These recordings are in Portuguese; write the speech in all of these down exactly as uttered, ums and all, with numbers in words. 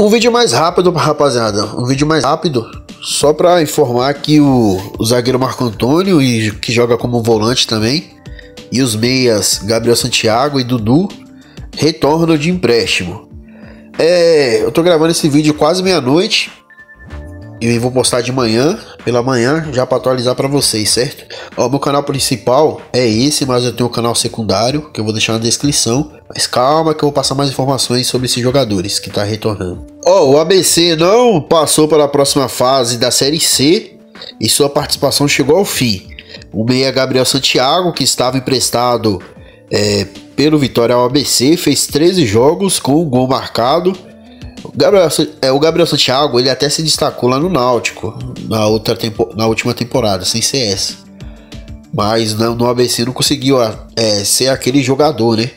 Um vídeo mais rápido, rapaziada, um vídeo mais rápido, só para informar que o, o zagueiro Marco Antônio, e, que joga como volante também, e os meias Gabriel Santiago e Dudu retornam de empréstimo. É, eu tô gravando esse vídeo quase meia-noite e vou postar de manhã, pela manhã, já para atualizar para vocês, certo? Ó, meu canal principal é esse, mas eu tenho um canal secundário que eu vou deixar na descrição. Mas calma que eu vou passar mais informações sobre esses jogadores que tá retornando. Ó, o A B C não passou para a próxima fase da Série C e sua participação chegou ao fim. O meia Gabriel Santiago, que estava emprestado é, pelo Vitória ao A B C, fez treze jogos com um gol marcado. O Gabriel, é, o Gabriel Santiago, ele até se destacou lá no Náutico na, outra tempo, na última temporada, sem C S. Mas no, no A B C não conseguiu é, ser aquele jogador, né?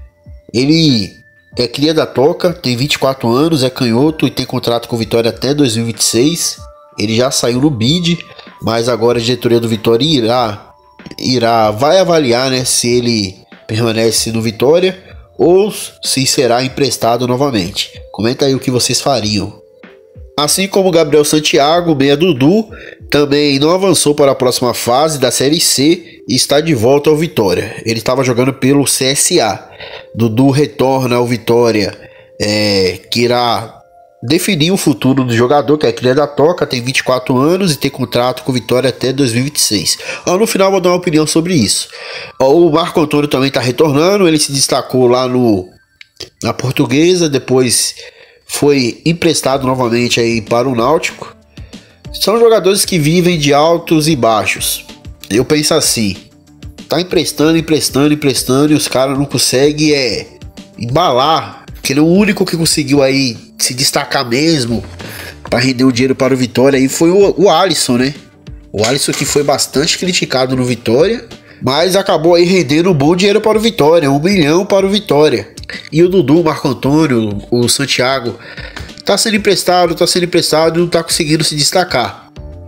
Ele é cria da Toca, tem vinte e quatro anos, é canhoto e tem contrato com o Vitória até dois mil e vinte e seis. Ele já saiu no bid, mas agora a diretoria do Vitória irá, irá vai avaliar, né, se ele permanece no Vitória ou se será emprestado novamente. Comenta aí o que vocês fariam. Assim como o Gabriel Santiago, o meia Dudu, também não avançou para a próxima fase da Série C e está de volta ao Vitória. Ele estava jogando pelo C S A. Dudu retorna ao Vitória, é, que irá definir o futuro do jogador, que é cria da Toca, tem vinte e quatro anos e tem contrato com o Vitória até dois mil e vinte e seis. Ó, no final vou dar uma opinião sobre isso. Ó, o Marco Antônio também está retornando, ele se destacou lá no, na Portuguesa, depois foi emprestado novamente aí para o Náutico. São jogadores que vivem de altos e baixos. Eu penso assim, tá emprestando, emprestando, emprestando e os caras não conseguem é, embalar, porque ele é o único que conseguiu aí se destacar mesmo para render o dinheiro para o Vitória aí foi o, o Alisson, né? O Alisson que foi bastante criticado no Vitória, mas acabou aí rendendo um bom dinheiro para o Vitória, um milhão para o Vitória. E o Dudu, o Marco Antônio, o Santiago, tá sendo emprestado, tá sendo emprestado e não tá conseguindo se destacar.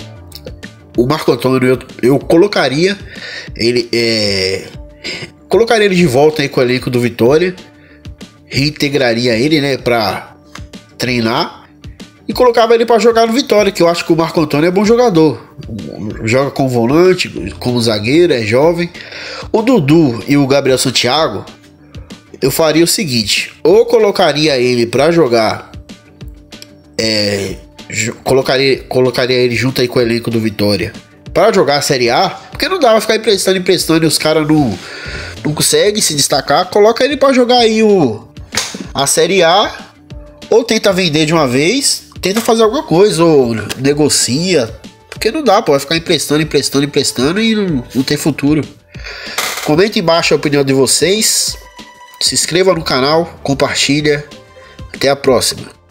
O Marco Antônio eu, eu colocaria ele é, colocaria ele de volta aí com o elenco do Vitória, reintegraria ele, né, para treinar e colocava ele para jogar no Vitória, que eu acho que o Marco Antônio é bom jogador, joga como volante, como zagueiro, é jovem. O Dudu e o Gabriel Santiago, eu faria o seguinte, ou colocaria ele para jogar, é, colocaria, colocaria ele junto aí com o elenco do Vitória para jogar a Série A, porque não dá pra ficar emprestando, emprestando e os caras não, não conseguem se destacar. Coloca ele para jogar aí o, a Série A, ou tenta vender de uma vez, tenta fazer alguma coisa, ou negocia, porque não dá, pô, vai ficar emprestando, emprestando, emprestando e não, não tem futuro. Comenta embaixo a opinião de vocês. Se inscreva no canal, compartilha. Até a próxima.